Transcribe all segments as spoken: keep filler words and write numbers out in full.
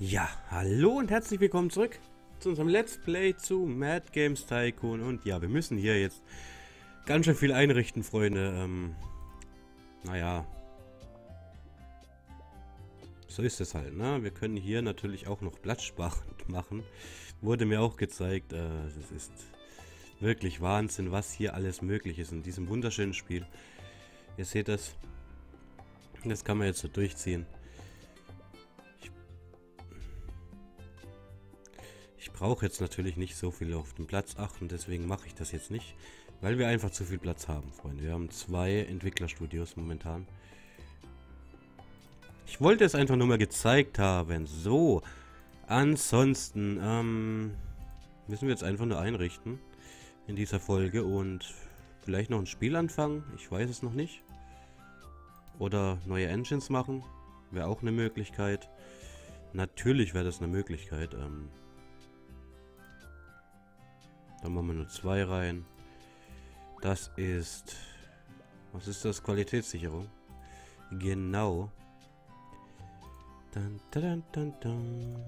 Ja, hallo und herzlich willkommen zurück zu unserem Let's Play zu Mad Games Tycoon. Und ja, wir müssen hier jetzt ganz schön viel einrichten, Freunde. Ähm, naja, so ist es halt, ne? Wir können hier natürlich auch noch platzsparend machen. Wurde mir auch gezeigt. Äh, es ist wirklich Wahnsinn, was hier alles möglich ist in diesem wunderschönen Spiel. Ihr seht das. Das kann man jetzt so durchziehen. Ich brauche jetzt natürlich nicht so viel auf den Platz achten, deswegen mache ich das jetzt nicht, weil wir einfach zu viel Platz haben, Freunde. Wir haben zwei Entwicklerstudios momentan. Ich wollte es einfach nur mal gezeigt haben. So, ansonsten ähm, müssen wir jetzt einfach nur einrichten in dieser Folge und vielleicht noch ein Spiel anfangen. Ich weiß es noch nicht. Oder neue Engines machen, wäre auch eine Möglichkeit. Natürlich wäre das eine Möglichkeit. Ähm, Dann machen wir nur zwei rein. Das ist... Was ist das? Qualitätssicherung. Genau. Dun, dun, dun, dun.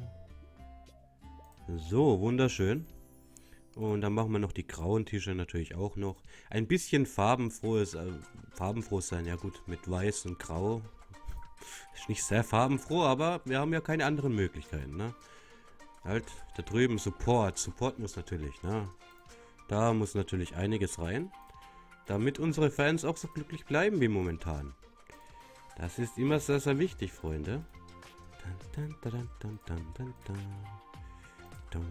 So, wunderschön. Und dann machen wir noch die grauen Tische natürlich auch noch. Ein bisschen farbenfrohes, äh, farbenfroh sein. Ja gut, mit weiß und grau. Ist nicht sehr farbenfroh, aber wir haben ja keine anderen Möglichkeiten, ne? Halt, da drüben Support. Support muss natürlich, ne? Da muss natürlich einiges rein, damit unsere Fans auch so glücklich bleiben wie momentan. Das ist immer sehr, sehr wichtig, Freunde. Dun, dun, dun, dun, dun, dun, dun.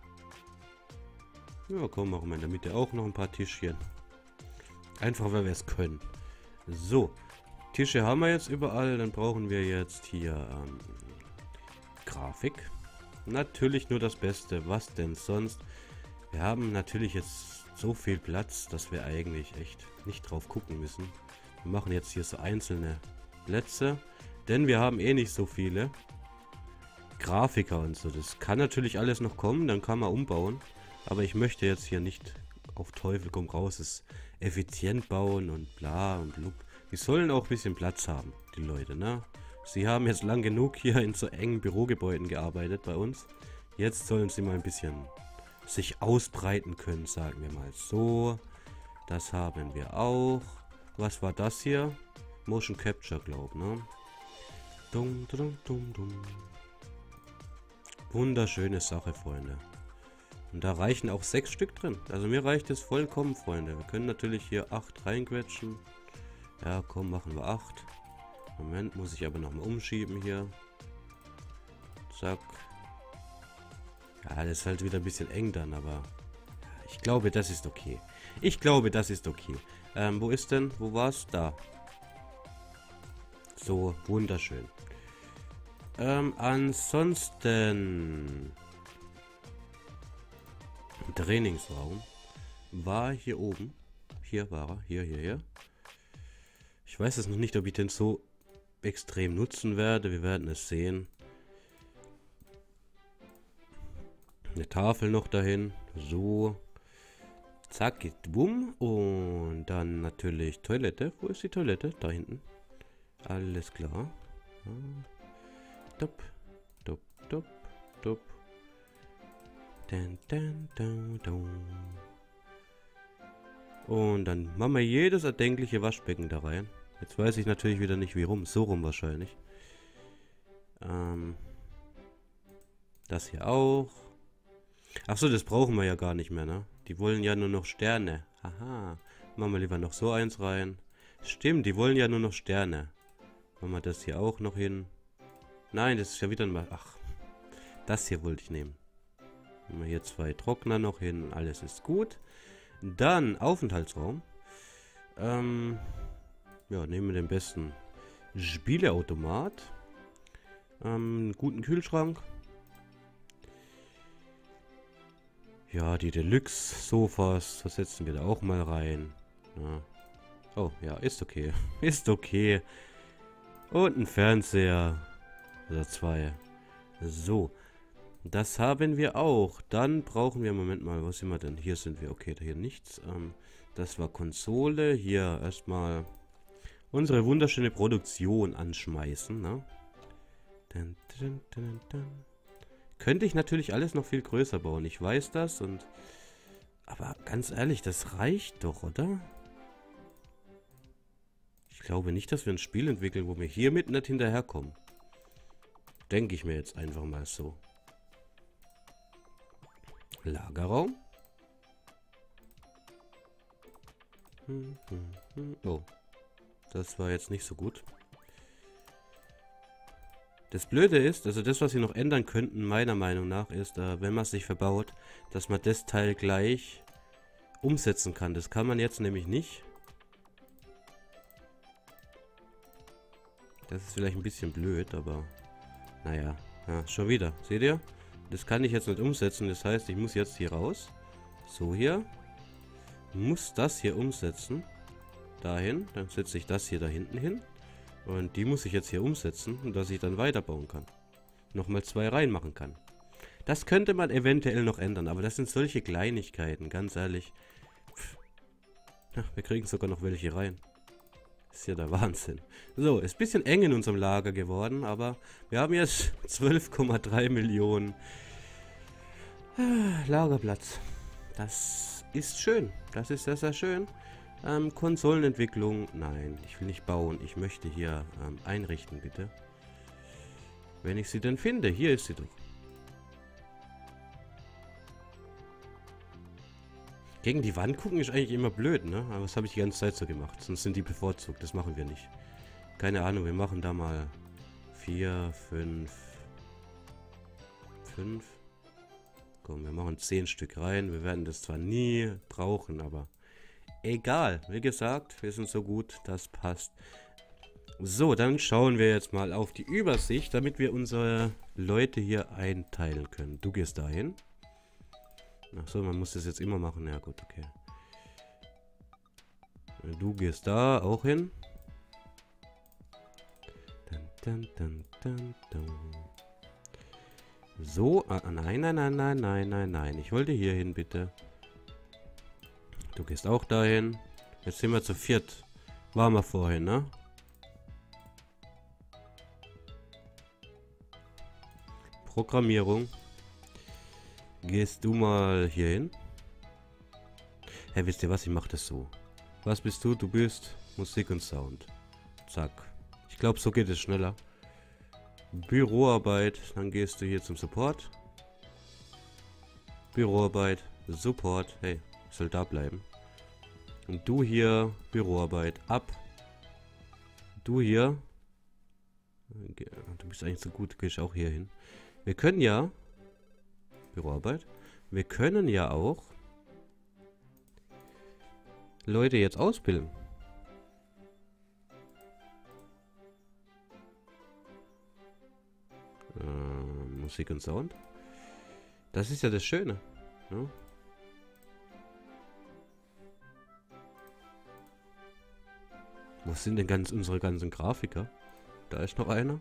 Ja, komm, machen wir in der Mitte auch noch ein paar Tischchen. Einfach, weil wir es können. So, Tische haben wir jetzt überall. Dann brauchen wir jetzt hier ähm, Grafik. Natürlich nur das Beste. Was denn sonst? Wir haben natürlich jetzt so viel Platz, dass wir eigentlich echt nicht drauf gucken müssen. Wir machen jetzt hier so einzelne Plätze, denn wir haben eh nicht so viele Grafiker und so. Das kann natürlich alles noch kommen, dann kann man umbauen. Aber ich möchte jetzt hier nicht auf Teufel komm raus es effizient bauen und bla und blub. Die sollen auch ein bisschen Platz haben, die Leute, ne? Sie haben jetzt lang genug hier in so engen Bürogebäuden gearbeitet bei uns. Jetzt sollen sie mal ein bisschen sich ausbreiten können, sagen wir mal so. Das haben wir auch. Was war das hier? Motion Capture, glaube ne? Dum, dum, dum, dum. Wunderschöne Sache, Freunde. Und da reichen auch sechs Stück drin. Also mir reicht es vollkommen, Freunde. Wir können natürlich hier acht reinquetschen. Ja, komm, machen wir acht. Moment, muss ich aber nochmal umschieben hier. Zack. Ja, das ist halt wieder ein bisschen eng dann, aber ich glaube, das ist okay. Ich glaube, das ist okay. Ähm, wo ist denn? Wo war's? Da. So, wunderschön. Ähm, ansonsten... Trainingsraum war hier oben. Hier war er. Hier, hier, hier. Ich weiß es noch nicht, ob ich den so extrem nutzen werde. Wir werden es sehen. Eine Tafel noch dahin. So. Zack, geht bumm. Und dann natürlich Toilette. Wo ist die Toilette? Da hinten. Alles klar. Top, top, top, top. Dun, dun, dun, dun. Und dann machen wir jedes erdenkliche Waschbecken da rein. Jetzt weiß ich natürlich wieder nicht wie rum. So rum wahrscheinlich. Ähm, das hier auch. Achso, das brauchen wir ja gar nicht mehr, ne? Die wollen ja nur noch Sterne. Aha. Machen wir lieber noch so eins rein. Stimmt, die wollen ja nur noch Sterne. Machen wir das hier auch noch hin. Nein, das ist ja wieder ein... Ach, das hier wollte ich nehmen. Machen wir hier zwei Trockner noch hin. Alles ist gut. Dann Aufenthaltsraum. Ähm, ja, nehmen wir den besten Spieleautomat. Ähm, guten Kühlschrank. Ja, die Deluxe-Sofas, das setzen wir da auch mal rein. Ja. Oh, ja, ist okay. Ist okay. Und ein Fernseher. Oder zwei. So. Das haben wir auch. Dann brauchen wir, Moment mal, wo sind wir denn? Hier sind wir. Okay, hier nichts. Ähm, das war Konsole. Hier erstmal unsere wunderschöne Produktion anschmeißen. Ne? Dun, dun, dun, dun. Könnte ich natürlich alles noch viel größer bauen. Ich weiß das und... Aber ganz ehrlich, das reicht doch, oder? Ich glaube nicht, dass wir ein Spiel entwickeln, wo wir hiermit nicht hinterherkommen. Denke ich mir jetzt einfach mal so. Lagerraum. Hm, hm, hm. Oh. Das war jetzt nicht so gut. Das Blöde ist, also das, was sie noch ändern könnten, meiner Meinung nach, ist, äh, wenn man es sich verbaut, dass man das Teil gleich umsetzen kann. Das kann man jetzt nämlich nicht. Das ist vielleicht ein bisschen blöd, aber naja, ja, schon wieder. Seht ihr? Das kann ich jetzt nicht umsetzen. Das heißt, ich muss jetzt hier raus. So hier. Muss das hier umsetzen. Dahin. Dann setze ich das hier da hinten hin. Und die muss ich jetzt hier umsetzen, dass ich dann weiterbauen kann. Nochmal zwei Reihen machen kann. Das könnte man eventuell noch ändern, aber das sind solche Kleinigkeiten, ganz ehrlich. Pff. Ja, wir kriegen sogar noch welche rein. Ist ja der Wahnsinn. So, ist ein bisschen eng in unserem Lager geworden, aber wir haben jetzt zwölf Komma drei Millionen Lagerplatz. Das ist schön. Das ist sehr, sehr schön. Ähm, Konsolenentwicklung. Nein, ich will nicht bauen. Ich möchte hier ähm, einrichten, bitte. Wenn ich sie denn finde. Hier ist sie doch. Gegen die Wand gucken ist eigentlich immer blöd, ne? Aber das habe ich die ganze Zeit so gemacht. Sonst sind die bevorzugt. Das machen wir nicht. Keine Ahnung, wir machen da mal vier, fünf, fünf. Komm, wir machen zehn Stück rein. Wir werden das zwar nie brauchen, aber egal. Wie gesagt, wir sind so gut, das passt. So, dann schauen wir jetzt mal auf die Übersicht, damit wir unsere Leute hier einteilen können. Du gehst dahin. Achso, man muss das jetzt immer machen. Ja gut, okay. Du gehst da auch hin. Dun, dun, dun, dun, dun. So, ah, nein, nein, nein, nein, nein, nein, nein. Ich wollte hier hin, bitte. Du gehst auch dahin. Jetzt sind wir zu viert. Waren wir vorhin, ne? Programmierung. Gehst du mal hier hin? Hey, wisst ihr was? Ich mache das so. Was bist du? Du bist Musik und Sound. Zack. Ich glaube, so geht es schneller. Büroarbeit. Dann gehst du hier zum Support. Büroarbeit. Support. Hey, soll da bleiben. Und du hier. Büroarbeit. Ab. Du hier. Du bist eigentlich so gut. Gehst auch hier hin. Wir können ja... Büroarbeit. Wir können ja auch Leute jetzt ausbilden. Äh, Musik und Sound. Das ist ja das Schöne. Ne? Wo sind denn ganz unsere ganzen Grafiker? Da ist noch einer.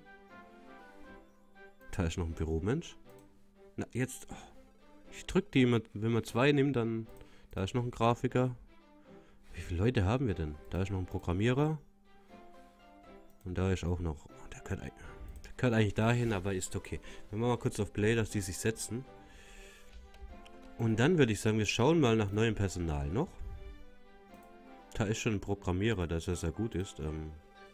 Da ist noch ein Büromensch. Na, jetzt... Oh, ich drücke die immer, wenn man zwei nimmt, dann... Da ist noch ein Grafiker. Wie viele Leute haben wir denn? Da ist noch ein Programmierer. Und da ist auch noch... Oh, der kann, der kann eigentlich dahin, aber ist okay. Wir machen mal kurz auf Play, dass die sich setzen. Und dann würde ich sagen, wir schauen mal nach neuem Personal noch. Da ist schon ein Programmierer, dass er sehr gut ist. Ähm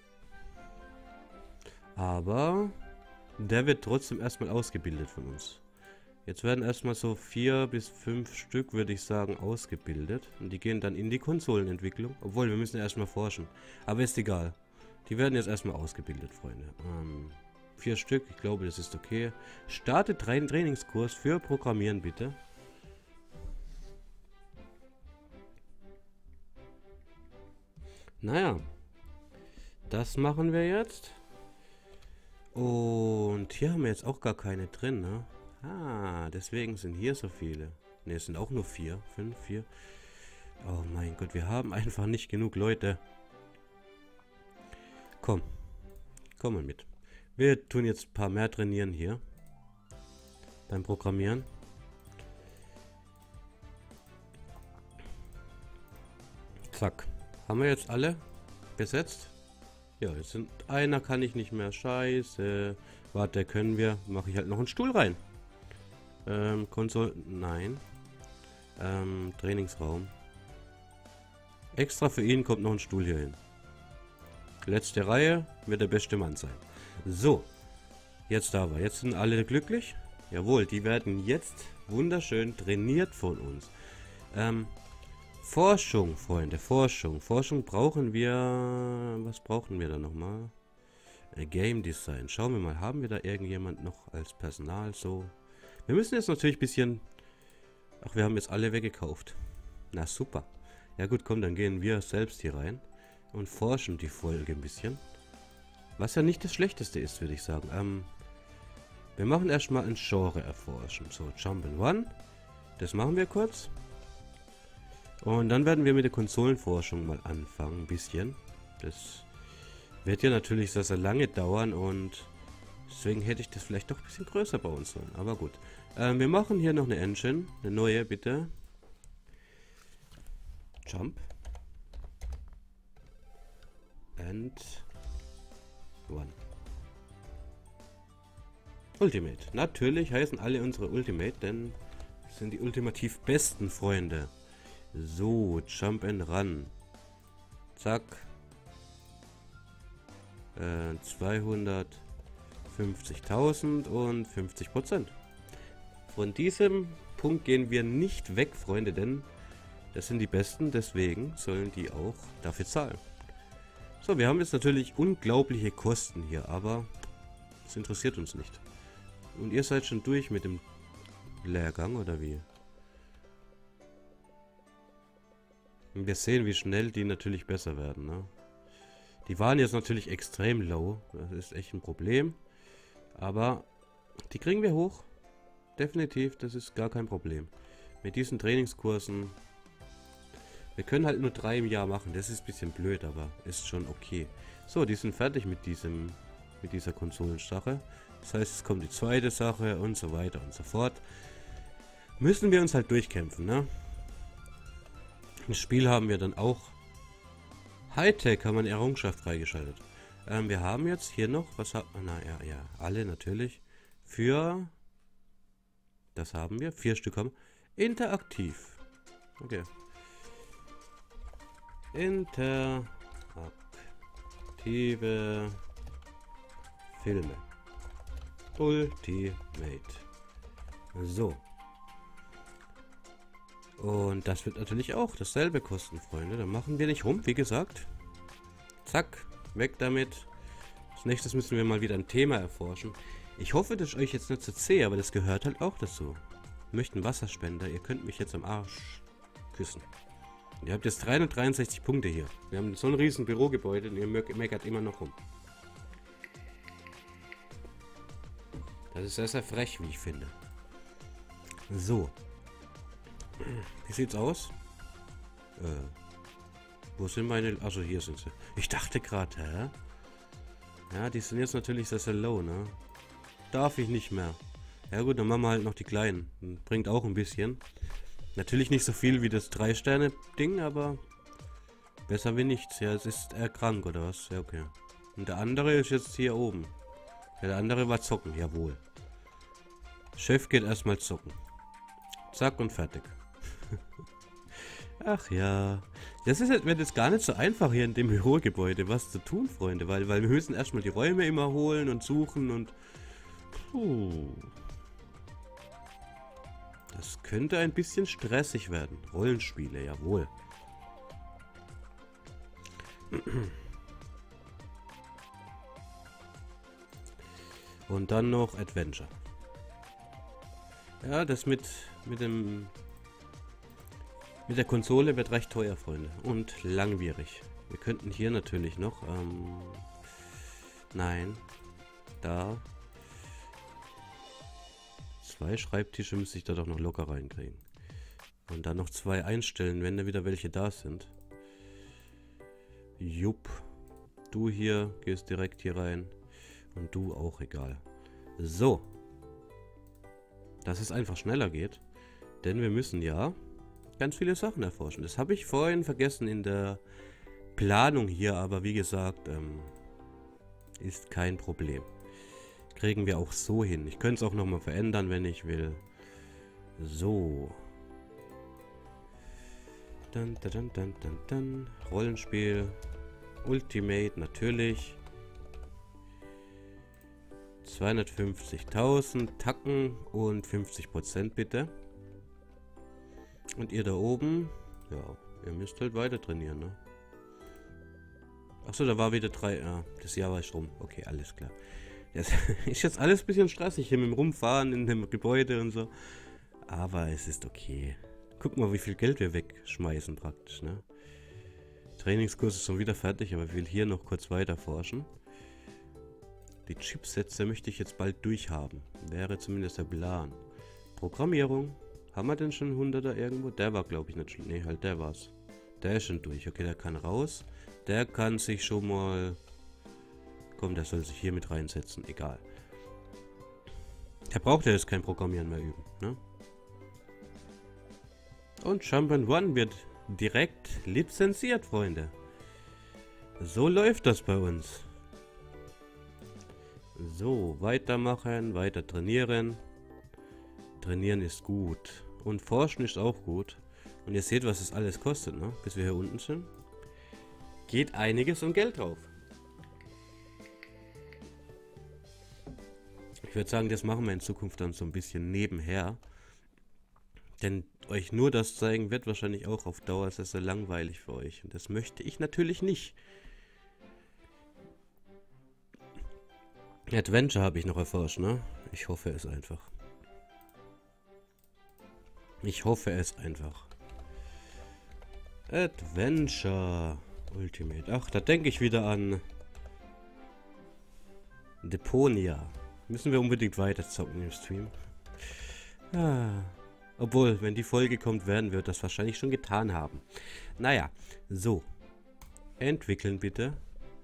aber... Der wird trotzdem erstmal ausgebildet von uns. Jetzt werden erstmal so vier bis fünf Stück, würde ich sagen, ausgebildet. Und die gehen dann in die Konsolenentwicklung. Obwohl, wir müssen erstmal forschen. Aber ist egal. Die werden jetzt erstmal ausgebildet, Freunde. Ähm, vier Stück, ich glaube, das ist okay. Startet einen Trainingskurs für Programmieren, bitte. Naja. Das machen wir jetzt. Und hier haben wir jetzt auch gar keine drin, ne? Ah, deswegen sind hier so viele. Ne, es sind auch nur vier. Fünf, vier. Oh mein Gott, wir haben einfach nicht genug Leute. Komm. Komm mal mit. Wir tun jetzt ein paar mehr trainieren hier. Beim Programmieren. Zack. Haben wir jetzt alle besetzt? Ja, jetzt sind... Einer kann ich nicht mehr. Scheiße. Warte, können wir... Mache ich halt noch einen Stuhl rein. Ähm, Konsole... Nein. Ähm, Trainingsraum. Extra für ihn kommt noch ein Stuhl hier hin. Letzte Reihe wird der beste Mann sein. So. Jetzt aber. Jetzt sind alle glücklich. Jawohl, die werden jetzt wunderschön trainiert von uns. Ähm, Forschung, Freunde. Forschung. Forschung brauchen wir... Was brauchen wir da nochmal? Äh, Game Design. Schauen wir mal. Haben wir da irgendjemand noch als Personal so? Wir müssen jetzt natürlich ein bisschen... Ach, wir haben jetzt alle weggekauft. Na super. Ja gut, komm, dann gehen wir selbst hier rein. Und forschen die Folge ein bisschen. Was ja nicht das Schlechteste ist, würde ich sagen. Ähm... Wir machen erstmal ein Genre erforschen. So, Jump'n'Run. Das machen wir kurz. Und dann werden wir mit der Konsolenforschung mal anfangen. Ein bisschen. Das wird ja natürlich sehr, sehr lange dauern. Und deswegen hätte ich das vielleicht doch ein bisschen größer bauen sollen. Aber gut. Ähm, wir machen hier noch eine Engine. Eine neue, bitte. Jump. And One. Ultimate. Natürlich heißen alle unsere Ultimate, denn das sind die ultimativ besten Freunde. So, Jump and Run. Zack. Äh, zweihundertfünfzigtausend und fünfzig Prozent. Von diesem Punkt gehen wir nicht weg, Freunde, denn das sind die Besten, deswegen sollen die auch dafür zahlen. So, wir haben jetzt natürlich unglaubliche Kosten hier, aber das interessiert uns nicht. Und ihr seid schon durch mit dem Lehrgang, oder wie? Und wir sehen, wie schnell die natürlich besser werden, ne? Die waren jetzt natürlich extrem low. Das ist echt ein Problem. Aber die kriegen wir hoch. Definitiv, das ist gar kein Problem. Mit diesen Trainingskursen. Wir können halt nur drei im Jahr machen. Das ist ein bisschen blöd, aber ist schon okay. So, die sind fertig mit diesem, mit dieser Konsolensache. Das heißt, es kommt die zweite Sache und so weiter und so fort. Müssen wir uns halt durchkämpfen, ne? Im Spiel haben wir dann auch Hightech, haben wir eine Errungenschaft freigeschaltet. Ähm, wir haben jetzt hier noch, was hat man, na ja, ja, alle natürlich. Für, das haben wir, vier Stück haben. Interaktiv. Okay. Interaktive Filme. Ultimate. So. Und das wird natürlich auch dasselbe kosten, Freunde. Da machen wir nicht rum, wie gesagt. Zack, weg damit. Als nächstes müssen wir mal wieder ein Thema erforschen. Ich hoffe, das ist euch jetzt nicht zu zäh, aber das gehört halt auch dazu. Wir möchten Wasserspender. Ihr könnt mich jetzt am Arsch küssen. Und ihr habt jetzt dreihundertdreiundsechzig Punkte hier. Wir haben so ein riesen Bürogebäude und ihr meckert immer noch rum. Das ist sehr, sehr frech, wie ich finde. So. Wie sieht's aus? Äh. Wo sind meine... Also hier sind sie. Ich dachte gerade, hä? Ja, die sind jetzt natürlich sehr, sehr low, ne? Darf ich nicht mehr. Ja gut, dann machen wir halt noch die kleinen. Bringt auch ein bisschen. Natürlich nicht so viel wie das drei Sterne Ding, aber besser wie nichts. Ja, es ist er krank oder was? Ja, okay. Und der andere ist jetzt hier oben. Ja, der andere war zocken, jawohl. Chef geht erstmal zocken. Zack und fertig. Ach ja. Das ist jetzt, wird jetzt gar nicht so einfach hier in dem Bürogebäude was zu tun, Freunde. Weil, weil wir müssen erstmal die Räume immer holen und suchen und... Puh. Das könnte ein bisschen stressig werden. Rollenspiele, jawohl. Und dann noch Adventure. Ja, das mit, mit dem... Mit der Konsole wird recht teuer, Freunde. Und langwierig. Wir könnten hier natürlich noch... Ähm, nein. Da. Zwei Schreibtische müsste ich da doch noch locker reinkriegen. Und dann noch zwei einstellen, wenn da wieder welche da sind. Jupp. Du hier gehst direkt hier rein. Und du auch, egal. So. Dass es einfach schneller geht. Denn wir müssen ja ganz viele Sachen erforschen. Das habe ich vorhin vergessen in der Planung hier. Aber wie gesagt, ähm, ist kein Problem. kriegen wir auch so hin. Ich könnte es auch nochmal verändern, wenn ich will. So. Dann, dann, dann, dann, dann. Rollenspiel. Ultimate, natürlich. zweihundertfünfzigtausend Tacken und fünfzig Prozent bitte. Und ihr da oben, ja, ihr müsst halt weiter trainieren, ne? Achso, da war wieder drei, ja, das Jahr war ich rum. Okay, alles klar. Das ist jetzt alles ein bisschen stressig hier mit dem Rumfahren in dem Gebäude und so. Aber es ist okay. Guck mal, wie viel Geld wir wegschmeißen praktisch, ne? Trainingskurs ist schon wieder fertig, aber ich will hier noch kurz weiter forschen. Die Chipsätze möchte ich jetzt bald durchhaben. Wäre zumindest der Plan. Programmierung. Haben wir denn schon hunderter irgendwo? Der war, glaube ich, nicht schon. Ne, halt, der war's. Der ist schon durch. Okay, der kann raus. Der kann sich schon mal... Komm, der soll sich hier mit reinsetzen. Egal. Der braucht ja jetzt kein Programmieren mehr üben, ne? Und Jump'n'Run wird direkt lizenziert, Freunde. So läuft das bei uns. So, weitermachen, weiter trainieren. Trainieren ist gut. Und forschen ist auch gut. Und ihr seht, was es alles kostet, ne? Bis wir hier unten sind. Geht einiges an Geld drauf. Ich würde sagen, das machen wir in Zukunft dann so ein bisschen nebenher. Denn euch nur das zeigen wird wahrscheinlich auch auf Dauer sehr, sehr langweilig für euch. Und das möchte ich natürlich nicht. Adventure habe ich noch erforscht, ne? Ich hoffe es einfach. Ich hoffe es einfach. Adventure Ultimate. Ach, da denke ich wieder an Deponia. Müssen wir unbedingt weiter zocken im Stream. Ah. Obwohl, wenn die Folge kommt, werden wir das wahrscheinlich schon getan haben. Naja, so. Entwickeln bitte.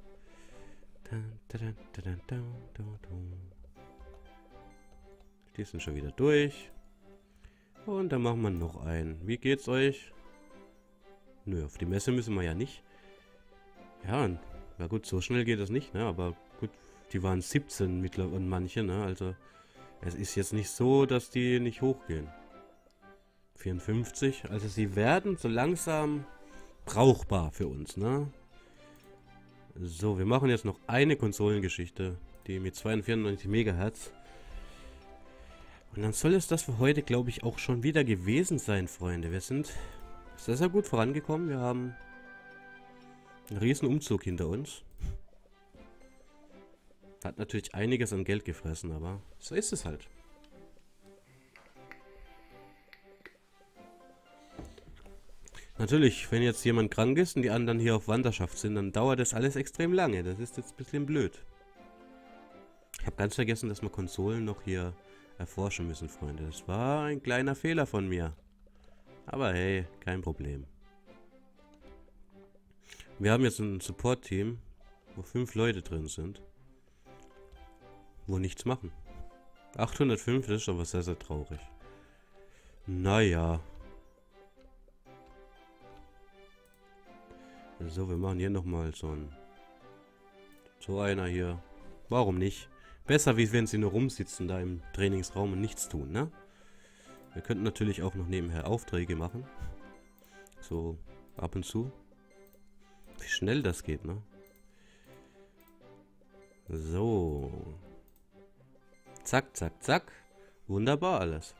Die sind schon wieder durch. Und dann machen wir noch einen. Wie geht's euch? Nö, auf die Messe müssen wir ja nicht. Ja, na gut, so schnell geht das nicht, ne? Aber gut, die waren siebzehn mittlerweile und manche, ne? Also, es ist jetzt nicht so, dass die nicht hochgehen. vierundfünfzig, also sie werden so langsam brauchbar für uns, ne? So, wir machen jetzt noch eine Konsolengeschichte, die mit zweihundertvierundneunzig Megahertz. Und dann soll es das für heute, glaube ich, auch schon wieder gewesen sein, Freunde. Wir sind sehr, sehr gut vorangekommen. Wir haben einen riesen Umzug hinter uns. Hat natürlich einiges an Geld gefressen, aber so ist es halt. Natürlich, wenn jetzt jemand krank ist und die anderen hier auf Wanderschaft sind, dann dauert das alles extrem lange. Das ist jetzt ein bisschen blöd. Ich habe ganz vergessen, dass wir Konsolen noch hier erforschen müssen, Freunde. Das war ein kleiner Fehler von mir. Aber hey, kein Problem. Wir haben jetzt ein Support-Team, wo fünf Leute drin sind, wo nichts machen. achthundertfünf, das ist aber sehr, sehr traurig. Naja. So, wir machen hier nochmal so ein... So einer hier. Warum nicht? Besser, wie wenn sie nur rumsitzen da im Trainingsraum und nichts tun, ne? Wir könnten natürlich auch noch nebenher Aufträge machen. So, ab und zu. Wie schnell das geht, ne? So. Zack, zack, zack. Wunderbar alles.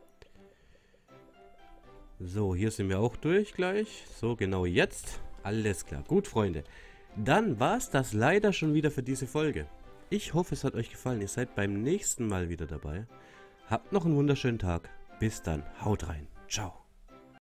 So, hier sind wir auch durch gleich. So, genau jetzt. Alles klar. Gut, Freunde. Dann war es das leider schon wieder für diese Folge. Ich hoffe, es hat euch gefallen. Ihr seid beim nächsten Mal wieder dabei. Habt noch einen wunderschönen Tag. Bis dann. Haut rein. Ciao.